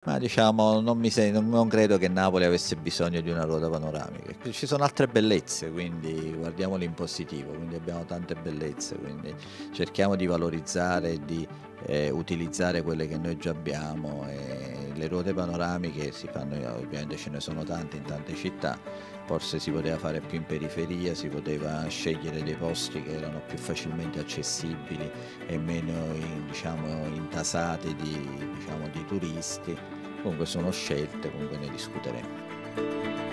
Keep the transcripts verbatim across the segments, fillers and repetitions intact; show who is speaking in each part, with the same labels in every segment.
Speaker 1: Ma diciamo, non, mi se- non non credo che Napoli avesse bisogno di una ruota panoramica. Ci sono altre bellezze, quindi guardiamole in positivo, quindi abbiamo tante bellezze, quindi cerchiamo di valorizzare e di eh, utilizzare quelle che noi già abbiamo. E le ruote panoramiche si fanno, ovviamente ce ne sono tante in tante città, forse si poteva fare più in periferia, si poteva scegliere dei posti che erano più facilmente accessibili e meno in- diciamo, intasati di, diciamo, di turisti. Comunque sono scelte, comunque ne discuteremo.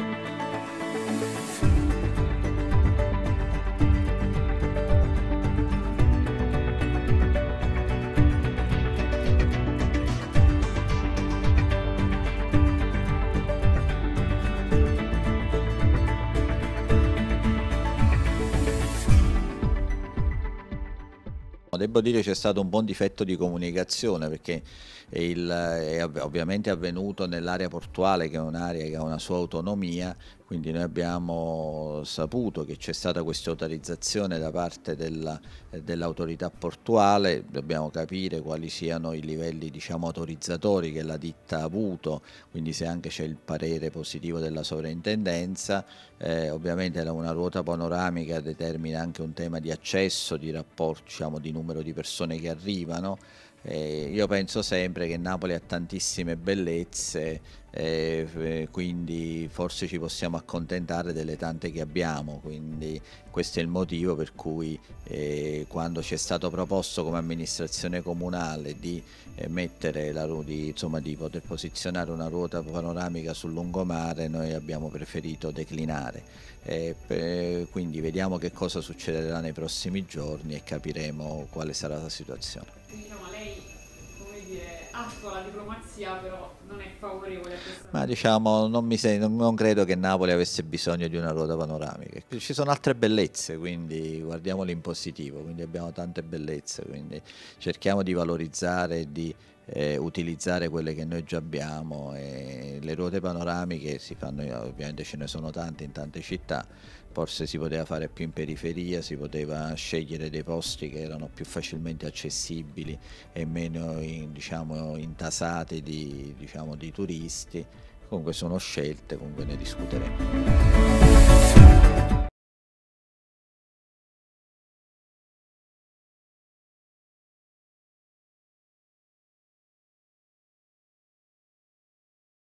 Speaker 1: Devo dire c'è stato un buon difetto di comunicazione perché il, è ov- ovviamente avvenuto nell'area portuale, che è un'area che ha una sua autonomia, quindi noi abbiamo saputo che c'è stata questa autorizzazione da parte della- dell'autorità portuale. Dobbiamo capire quali siano i livelli, diciamo, autorizzatori che la ditta ha avuto, quindi se anche c'è il parere positivo della sovrintendenza. Eh, ovviamente la- una ruota panoramica determina anche un tema di accesso, di rapporto, diciamo, di numero di persone che arrivano. Eh, io penso sempre che Napoli ha tantissime bellezze, eh, eh, quindi forse ci possiamo accontentare delle tante che abbiamo, quindi questo è il motivo per cui eh, quando ci è stato proposto come amministrazione comunale di eh, mettere la, ru- di, insomma, di poter posizionare una ruota panoramica sul lungomare, noi abbiamo preferito declinare. Eh, per- quindi vediamo che cosa succederà nei prossimi giorni e capiremo quale sarà la situazione.
Speaker 2: Quindi diciamo, lei, come dire, attua la diplomazia, però non è favorevole a questa
Speaker 1: Ma
Speaker 2: cosa.
Speaker 1: diciamo, non, mi se- non- non credo che Napoli avesse bisogno di una ruota panoramica. Ci sono altre bellezze, quindi guardiamole in positivo, quindi abbiamo tante bellezze, quindi cerchiamo di valorizzare e di eh, utilizzare quelle che noi già abbiamo. E le ruote panoramiche si fanno, ovviamente ce ne sono tante in tante città, forse si poteva fare più in periferia, si poteva scegliere dei posti che erano più facilmente accessibili e meno in- diciamo, intasati di, diciamo, di turisti. Comunque sono scelte, comunque ne discuteremo.